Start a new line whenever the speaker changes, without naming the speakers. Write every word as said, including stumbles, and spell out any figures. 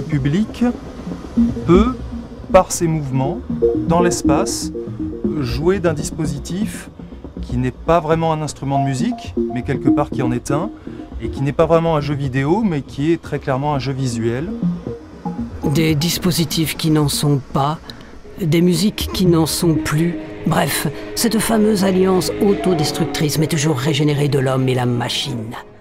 public peut, par ses mouvements, dans l'espace, jouer d'un dispositif qui n'est pas vraiment un instrument de musique, mais quelque part qui en est un, et qui n'est pas vraiment un jeu vidéo, mais qui est très clairement un jeu visuel.
Des dispositifs qui n'en sont pas, des musiques qui n'en sont plus. Bref, cette fameuse alliance autodestructrice mais toujours régénérée de l'homme et la machine.